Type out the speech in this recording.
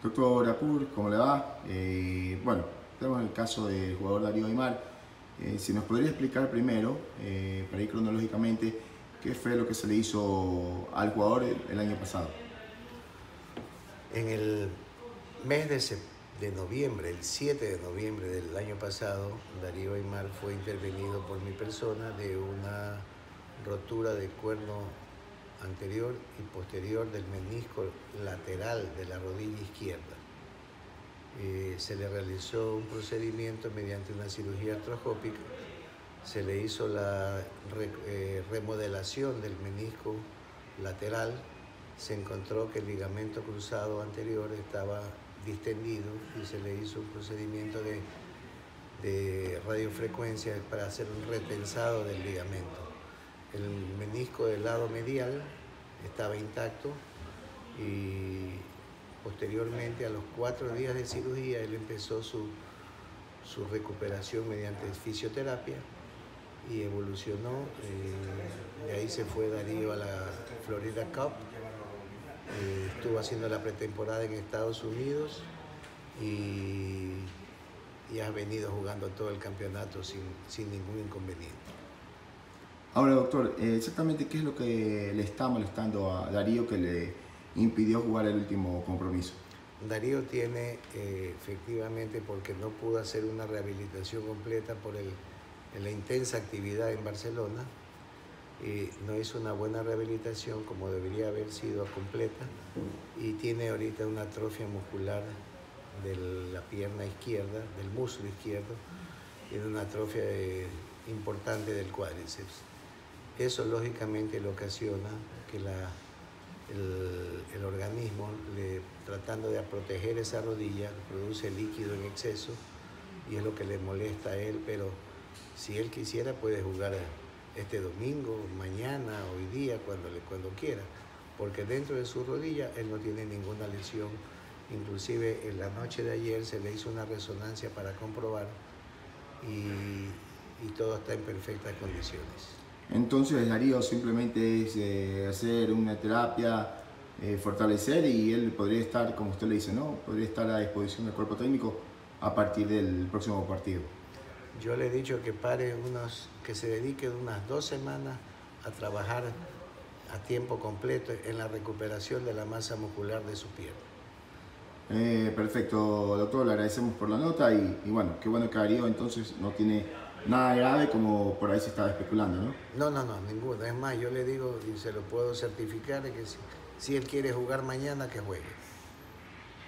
Doctor Apur, ¿cómo le va? Bueno, tenemos el caso del jugador Darío Aimar. Si nos podría explicar primero, para ir cronológicamente, qué fue lo que se le hizo al jugador el año pasado. En el mes de noviembre, el 7 de noviembre del año pasado, Darío Aimar fue intervenido por mi persona de una rotura de cuerno anterior y posterior del menisco lateral de la rodilla izquierda. Se le realizó un procedimiento mediante una cirugía artroscópica, se le hizo la remodelación del menisco lateral, se encontró que el ligamento cruzado anterior estaba distendido y se le hizo un procedimiento de radiofrecuencia para hacer un retensado del ligamento. El menisco del lado medial estaba intacto y posteriormente, a los 4 días de cirugía, él empezó su recuperación mediante fisioterapia y evolucionó. De ahí se fue Darío a la Florida Cup. Estuvo haciendo la pretemporada en Estados Unidos y ha venido jugando todo el campeonato sin ningún inconveniente. Ahora, doctor, exactamente qué es lo que le está molestando a Darío que le impidió jugar el último compromiso. Darío tiene efectivamente, porque no pudo hacer una rehabilitación completa por la intensa actividad en Barcelona, no hizo una buena rehabilitación como debería haber sido completa y tiene ahorita una atrofia muscular de la pierna izquierda, del músculo izquierdo, tiene una atrofia importante del cuádriceps. Eso lógicamente le ocasiona que el organismo, tratando de proteger esa rodilla, produce líquido en exceso y es lo que le molesta a él, pero si él quisiera puede jugar este domingo, mañana, hoy día, cuando quiera, porque dentro de su rodilla él no tiene ninguna lesión. Inclusive en la noche de ayer se le hizo una resonancia para comprobar y todo está en perfectas condiciones. Entonces Darío simplemente es hacer una terapia, fortalecer, y él podría estar, como usted le dice, ¿no? Podría estar a disposición del cuerpo técnico a partir del próximo partido. Yo le he dicho que que se dedique unas 2 semanas a trabajar a tiempo completo en la recuperación de la masa muscular de su pierna. Perfecto, doctor, le agradecemos por la nota y bueno, qué bueno que Darío entonces no tiene nada grave como por ahí se estaba especulando, ¿no? No, ninguno. Es más, yo le digo y se lo puedo certificar de que si él quiere jugar mañana, que juegue.